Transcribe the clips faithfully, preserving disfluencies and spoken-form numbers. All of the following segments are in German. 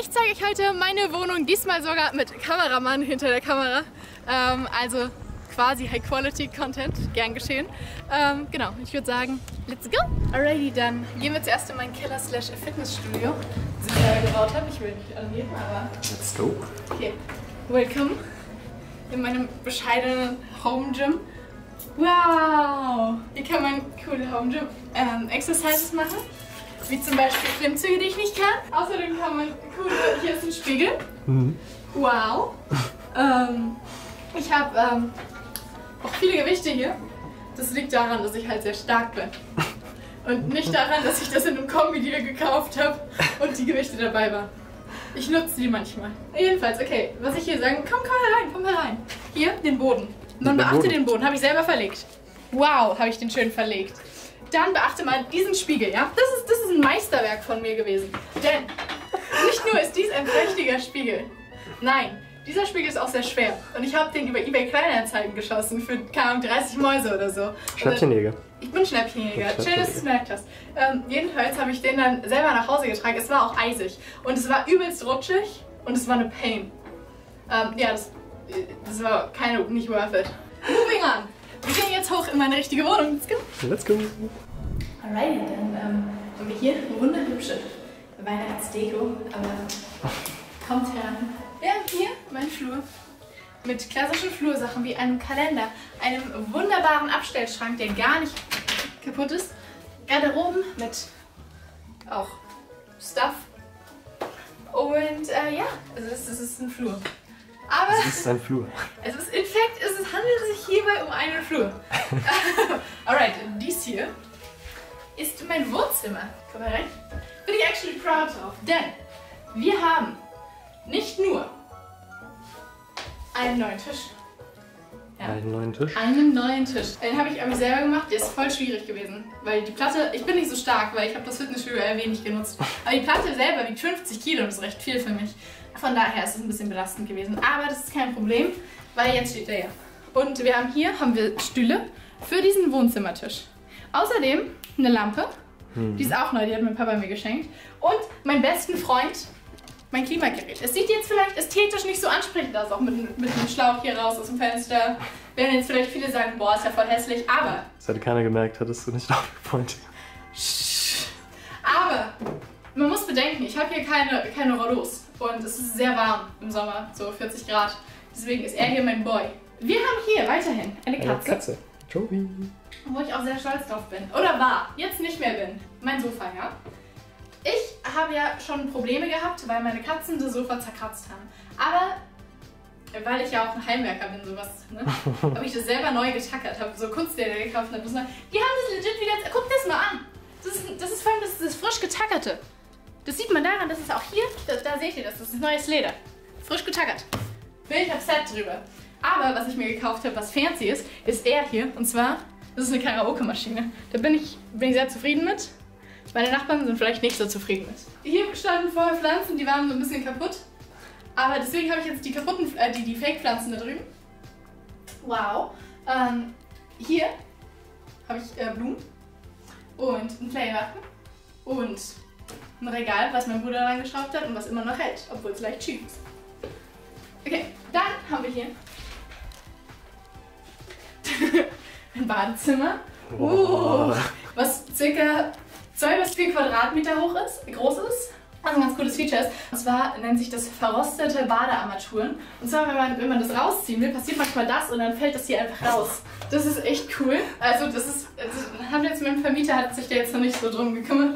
Ich zeige euch heute meine Wohnung, diesmal sogar mit Kameramann hinter der Kamera. Ähm, also quasi High-Quality-Content, gern geschehen. Ähm, genau, ich würde sagen, let's go! Alrighty, dann gehen wir zuerst in meinen Keller slash Fitnessstudio, das ich selber gebaut habe. Ich will nicht angeben, aber... Let's go! Okay, welcome in meinem bescheidenen Home-Gym. Wow! Hier kann man coole Home-Gym-Exercises ähm, machen. Wie zum Beispiel Klimmzüge, die ich nicht kann. Außerdem kann man coole... Hier ist ein Spiegel. Mhm. Wow! ähm, ich habe ähm, auch viele Gewichte hier. Das liegt daran, dass ich halt sehr stark bin. Und nicht daran, dass ich das in einem Kombi-Deal gekauft habe und die Gewichte dabei waren. Ich nutze die manchmal. Jedenfalls, okay, was ich hier sagen... Komm, komm herein, komm herein. Hier, den Boden. Man beachte den Boden, habe ich selber verlegt. Wow, habe ich den schön verlegt. Dann beachte mal diesen Spiegel, ja? Das ist, das ist ein Meisterwerk von mir gewesen. Denn nicht nur ist dies ein prächtiger Spiegel. Nein, dieser Spiegel ist auch sehr schwer. Und ich habe den über eBay Kleinanzeigen geschossen für, keine Ahnung, dreißig Mäuse oder so. Schnäppchenjäger. Ich bin Schnäppchenjäger. Schön, dass du es gemerkt hast. Ähm, jedenfalls habe ich den dann selber nach Hause getragen. Es war auch eisig. Und es war übelst rutschig. Und es war eine Pain. Ähm, ja, das, das war keine, nicht worth it. Moving on. Wir gehen jetzt hoch in meine richtige Wohnung. Let's go. Let's go. Alright, dann ähm, haben wir hier eine wunderhübsche Weihnachtsdeko. Aber kommt heran. Ja, hier mein Flur. Mit klassischen Flursachen wie einem Kalender, einem wunderbaren Abstellschrank, der gar nicht kaputt ist. Garderoben mit auch Stuff. Und äh, ja, also es, es ist ein Flur. Aber es ist ein Flur. Es ist, in fact, es handelt sich hierbei um einen Flur. Alright, dies hier ist mein Wohnzimmer. Komm mal rein. Bin ich actually proud drauf, denn wir haben nicht nur einen neuen Tisch. Ja, einen neuen Tisch? Einen neuen Tisch. Den habe ich aber selber gemacht, der ist voll schwierig gewesen. Weil die Platte, ich bin nicht so stark, weil ich habe das Fitnessstudio eher wenig genutzt. Aber die Platte selber wiegt fünfzig Kilo und das ist recht viel für mich. Von daher ist es ein bisschen belastend gewesen. Aber das ist kein Problem, weil jetzt steht er ja. Und wir haben hier haben wir Stühle für diesen Wohnzimmertisch. Außerdem eine Lampe. Mhm. Die ist auch neu, die hat mein Papa mir geschenkt. Und meinen besten Freund, mein Klimagerät. Es sieht jetzt vielleicht ästhetisch nicht so ansprechend aus, auch mit, mit dem Schlauch hier raus aus dem Fenster. Werden jetzt vielleicht viele sagen, boah, ist ja voll hässlich, aber... Das hätte keiner gemerkt, hattest du nicht aufgepointet. Aber man muss bedenken, ich habe hier keine, keine Rollos. Und es ist sehr warm im Sommer, so vierzig Grad. Deswegen ist er hier mein Boy. Wir haben hier weiterhin eine Katze. Eine Katze. Joey. Wo ich auch sehr stolz drauf bin. Oder war, jetzt nicht mehr bin. Mein Sofa, ja. Ich habe ja schon Probleme gehabt, weil meine Katzen das Sofa zerkratzt haben. Aber, weil ich ja auch ein Heimwerker bin, sowas, ne, habe ich das selber neu getackert, habe so Kunstleder gekauft und habe das mal, die haben das legit wieder, guck das mal an. Das ist, das ist vor allem das, das frisch getackerte. Das sieht man daran, dass es auch hier, da, da seht ihr das, das ist neues Leder. Frisch getackert. Bin ich upset drüber. Aber was ich mir gekauft habe, was fancy ist, ist er hier. Und zwar, das ist eine Karaoke-Maschine. Da bin ich, bin ich sehr zufrieden mit. Meine Nachbarn sind vielleicht nicht so zufrieden mit. Hier standen vorher Pflanzen, die waren so ein bisschen kaputt. Aber deswegen habe ich jetzt die kaputten, äh, die, die Fake-Pflanzen da drüben. Wow. Ähm, hier habe ich äh, Blumen und ein Playwacken und ein Regal, was mein Bruder reingeschraubt hat und was immer noch hält, obwohl es leicht schief ist. Okay, dann haben wir hier ein Badezimmer, uh, was circa zwei bis vier Quadratmeter hoch ist, groß ist. Also ein ganz cooles Feature ist. Und zwar nennt sich das verrostete Badearmaturen. Und zwar, wenn man, wenn man das rausziehen will, passiert manchmal das und dann fällt das hier einfach raus. Das ist echt cool. Also das ist, das haben jetzt mein Vermieter hat sich da jetzt noch nicht so drum gekümmert.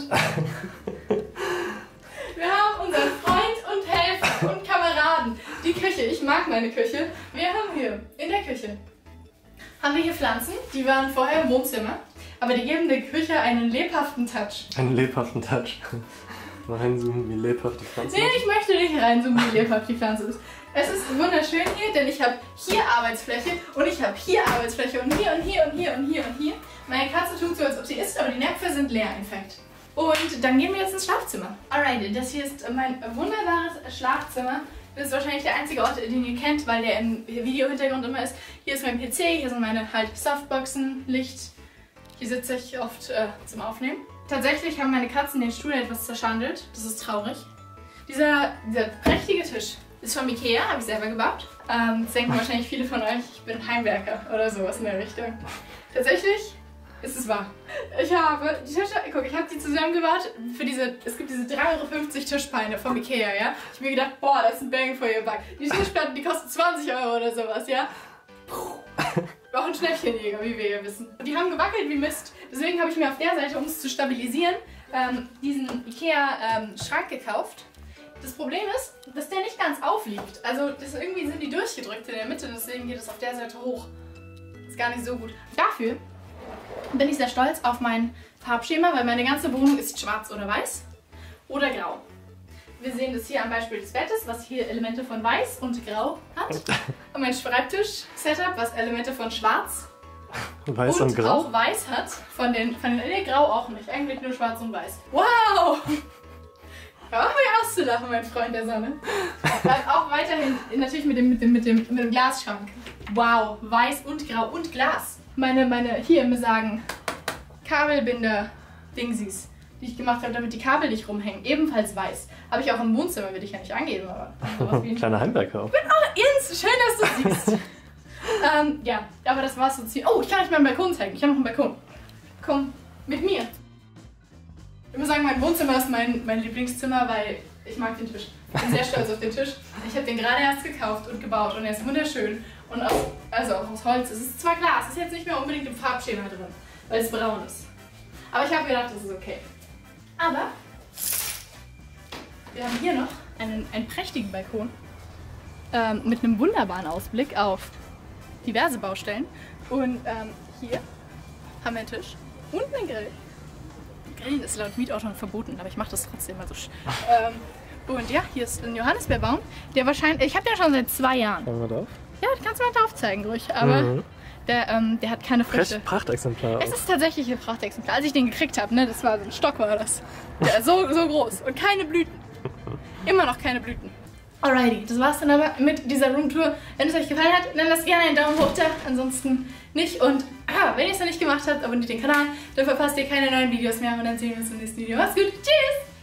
Wir haben unseren Freund und Helfer und Kameraden. Die Küche, ich mag meine Küche. Wir haben hier in der Küche haben wir hier Pflanzen, die waren vorher im Wohnzimmer, aber die geben der Küche einen lebhaften Touch. Einen lebhaften Touch. Mal reinzoomen, wie lebhaft die Pflanze ist. Nee, ich möchte nicht reinzoomen, wie lebhaft die Pflanze ist. Es ist wunderschön hier, denn ich habe hier Arbeitsfläche und ich habe hier Arbeitsfläche und hier und hier und hier und hier und hier. Meine Katze tut so, als ob sie isst, aber die Näpfe sind leer, in fact. Und dann gehen wir jetzt ins Schlafzimmer. Alright, das hier ist mein wunderbares Schlafzimmer. Das ist wahrscheinlich der einzige Ort, den ihr kennt, weil der im Videohintergrund immer ist. Hier ist mein P C, hier sind meine halt Softboxen, Licht. Hier sitze ich oft äh, zum Aufnehmen. Tatsächlich haben meine Katzen den Stuhl etwas zerschandelt. Das ist traurig. Dieser, dieser prächtige Tisch ist von Ikea, habe ich selber gebaut. Ähm, das denken wahrscheinlich viele von euch, ich bin Heimwerker oder sowas in der Richtung. Tatsächlich ist es wahr. Ich habe die Tische, guck, ich habe die zusammengebaut für diese, es gibt diese drei Euro fünfzig Tischbeine vom Ikea, ja. Ich habe mir gedacht, boah, das ist ein Bang for your buck. Die Tischplatten, die kosten zwanzig Euro oder sowas, ja. Auch ein Schnäppchenjäger, wie wir ja wissen. Die haben gewackelt wie Mist. Deswegen habe ich mir auf der Seite, um es zu stabilisieren, ähm, diesen Ikea-Schrank ähm, gekauft. Das Problem ist, dass der nicht ganz aufliegt. Also das, irgendwie sind die durchgedrückt in der Mitte, deswegen geht es auf der Seite hoch. Ist gar nicht so gut. Dafür bin ich sehr stolz auf mein Farbschema, weil meine ganze Wohnung ist schwarz oder weiß oder grau. Wir sehen das hier am Beispiel des Bettes, was hier Elemente von weiß und grau hat. Und mein Schreibtisch-Setup, was Elemente von schwarz weiß und, und grau auch weiß hat. Von den, von den nee, grau auch nicht, eigentlich nur schwarz und weiß. Wow! Hör auf mich auszulachen, mein Freund der Sonne. Dann auch weiterhin, natürlich mit dem, mit dem, mit dem, mit dem Glasschrank. Wow, weiß und grau und Glas. Meine, meine, hier, mir sagen, Kabelbinder-Dingsies, die ich gemacht habe, damit die Kabel nicht rumhängen. Ebenfalls weiß. Habe ich auch im Wohnzimmer, will ich ja nicht angeben, aber sowas wie ein kleiner Heimwerker auch. Ich bin auch Jens, schön, dass du siehst. ähm, ja, aber das war's so ziemlich. Oh, ich kann euch meinen Balkon zeigen. Ich habe noch einen Balkon. Komm mit mir. Ich muss sagen, mein Wohnzimmer ist mein, mein Lieblingszimmer, weil ich mag den Tisch. Ich bin sehr stolz auf den Tisch. Ich habe den gerade erst gekauft und gebaut und er ist wunderschön. Und aus, also auch aus Holz. Es ist zwar Glas, es ist jetzt nicht mehr unbedingt im Farbschema drin, weil es braun ist. Aber ich habe gedacht, das ist okay. Aber wir haben hier noch einen, einen prächtigen Balkon ähm, mit einem wunderbaren Ausblick auf diverse Baustellen. Und ähm, hier haben wir einen Tisch und einen Grill. Grillen ist laut Mietautoren verboten, aber ich mache das trotzdem mal so. ähm, und ja, hier ist ein Johannisbeerbaum, der wahrscheinlich, ich habe den schon seit zwei Jahren. Schauen wir drauf? Ja, das kannst du mal drauf zeigen, ruhig. Aber mhm. der, ähm, der hat keine Früchte. Prachtexemplar. Es ist tatsächlich ein Prachtexemplar. Als ich den gekriegt habe, ne, das war so ein Stock war das. Der ist so, so groß und keine Blüten. Immer noch keine Blüten. Alrighty, das war's dann aber mit dieser Roomtour. Wenn es euch gefallen hat, dann lasst gerne einen Daumen hoch da, ansonsten nicht. Und ah, wenn ihr es noch nicht gemacht habt, abonniert den Kanal, dann verpasst ihr keine neuen Videos mehr und dann sehen wir uns im nächsten Video. Macht's gut, tschüss!